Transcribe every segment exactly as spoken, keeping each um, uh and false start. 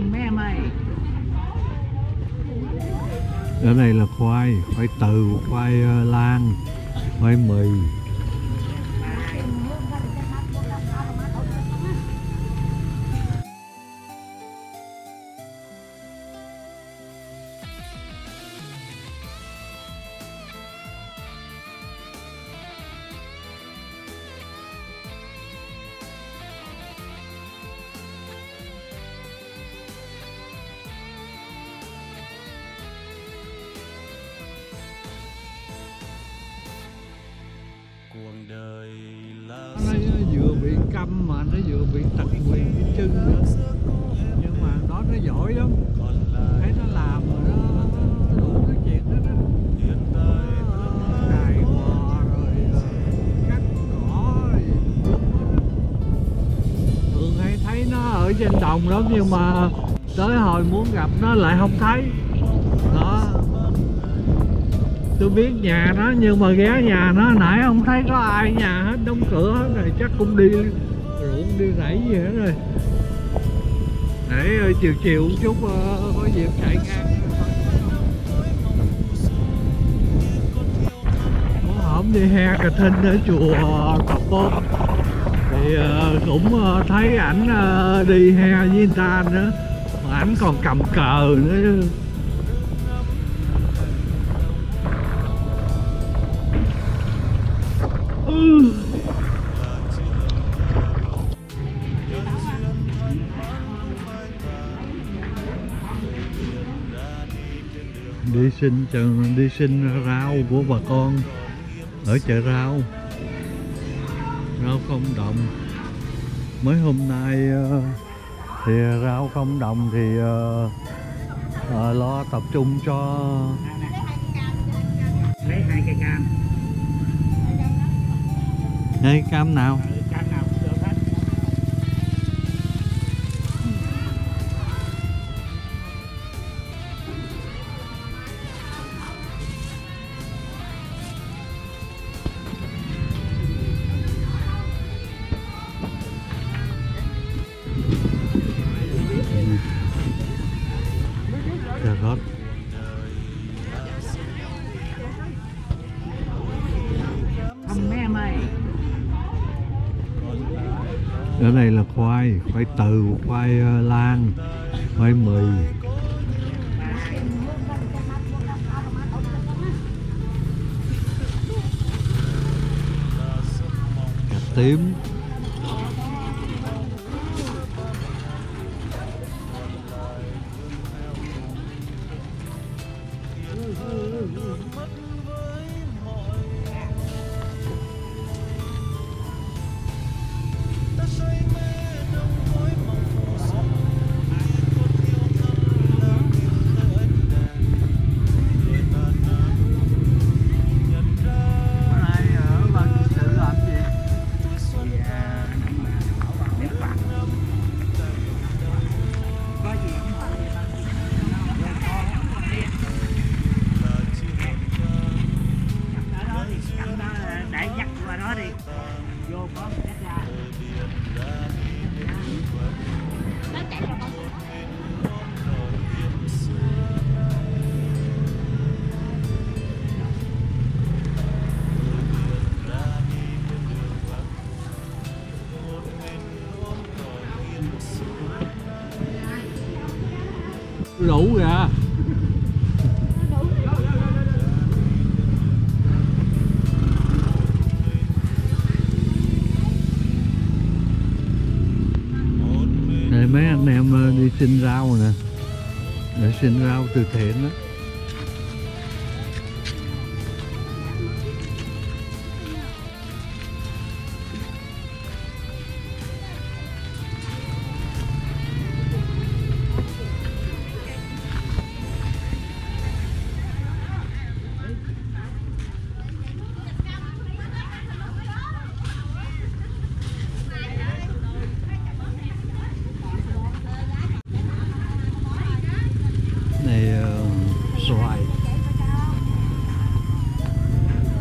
Ở đây là khoai, khoai từ, khoai uh, lang, khoai mì. Nó vừa bị câm mà nó vừa bị tật nguyền cái chân nữa, nhưng mà nó nó giỏi lắm, thấy nó làm mà nó đủ cái chuyện đó đó, nó cài bò rồi cắt cỏ rồi. Thường hay thấy nó ở trên đồng lắm, nhưng mà tới hồi muốn gặp nó lại không thấy đó. Tôi biết nhà nó nhưng mà ghé nhà nó nãy không thấy có ai nhà hết, đóng cửa hết rồi, chắc cũng đi ruộng đi rẫy gì hết rồi. Để chiều chiều một chút có dịp chạy ngang. Có hổm đi he cà thinh ở chùa Cà Pôn thì cũng thấy ảnh đi he với người ta nữa, mà ảnh còn cầm cờ nữa. Đi xin đi xin rau của bà con ở chợ rau, rau không đồng. Mới hôm nay thì rau không đồng thì uh, uh, lo tập trung cho lấy hai cây cam. Đây cam nào? Cam nào cũng được hết. Cà rốt. Không mấy em ơi. Ở đây là khoai, khoai từ, khoai uh, lang, khoai mì. Cà tím. Đủ kìa. Đây mấy anh em đi xin rau nè, để xin rau từ thiện đó. Xoài.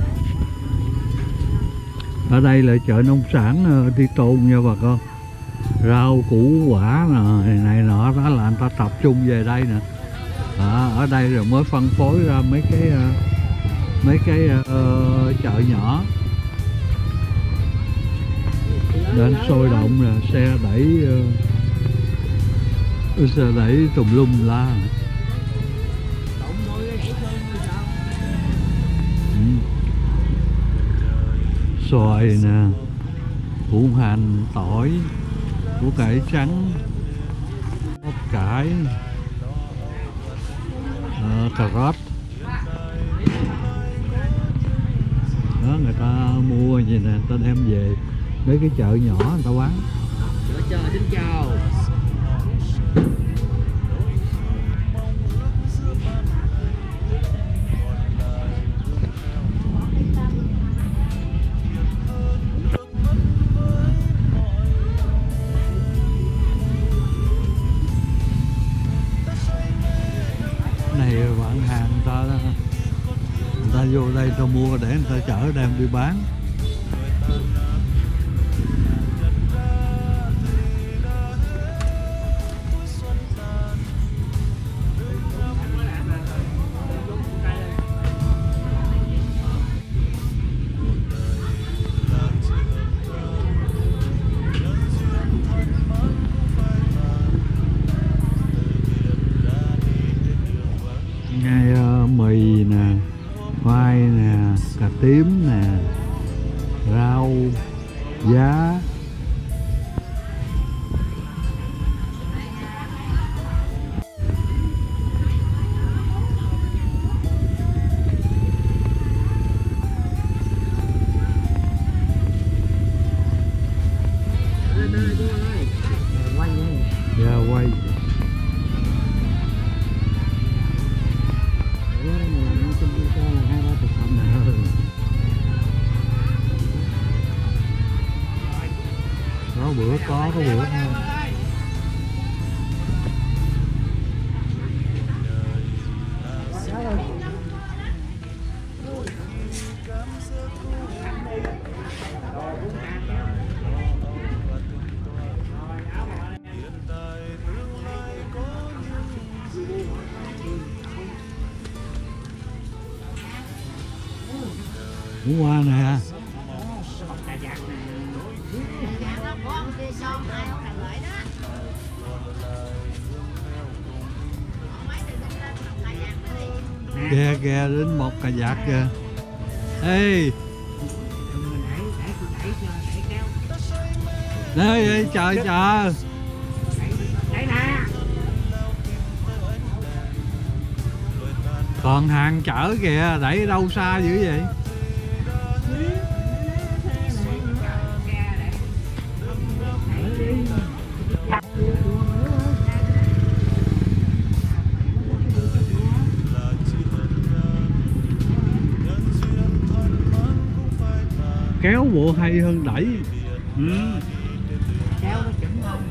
Ở đây là chợ nông sản Tri Tôn nha bà con. rau củ quả này, này nọ đó là người ta tập trung về đây nè. À, ở đây rồi mới phân phối ra mấy cái mấy cái uh, chợ nhỏ nên sôi động nè, xe đẩy uh, xe đẩy tùm lum la. Ừ. Xoài nè, củ hành, tỏi, củ cải trắng, bắp cải, uh, cà rốt. Đó, người ta mua gì nè, người ta đem về mấy cái chợ nhỏ người ta bán. Chợ chờ xin chào. Này bạn hàng người ta người ta vô đây ta mua để người ta chở đem đi bán. Ngay uh, mì nè, khoai nè, cà tím nè, rau, giá. Quay Dạ quay. Có bữa có, có bữa không. Củ hoa nè. Kìa kìa đến một cà vạt kìa. Ê đây, đây chờ chờ. Còn hàng chở kìa, đẩy đâu xa dữ vậy? Kéo bộ hay hơn đẩy. Ừ. Kéo nó chững hơn.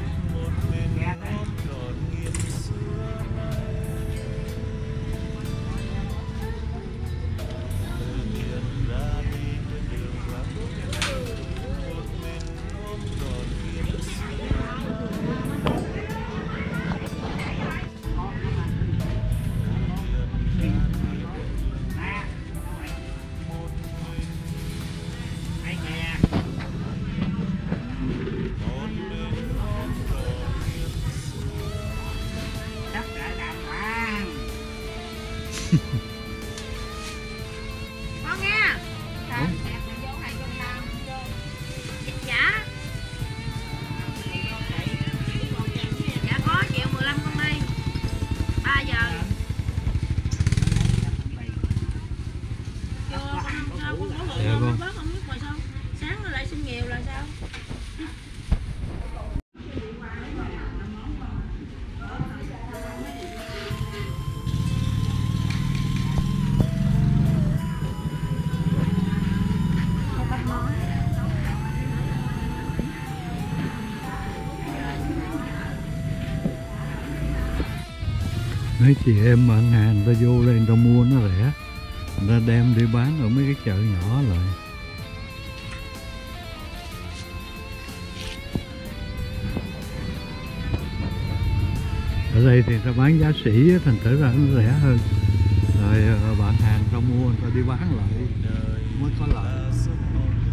Con nghe. Dạ. Dạ có triệu mười lăm con đi. ba giờ. Chưa con ăn sao con có Dạ lượng vâng. bớt không biết mà sao. Sáng nó lại xin nhiều là sao? Mấy chị em bạn hàng người ta vô đây người ta mua nó rẻ, người ta đem đi bán ở mấy cái chợ nhỏ lại. ở đây thì ta bán giá sỉ thành thử ra nó rẻ hơn, rồi bạn hàng ta mua người ta đi bán lại mới có lợi.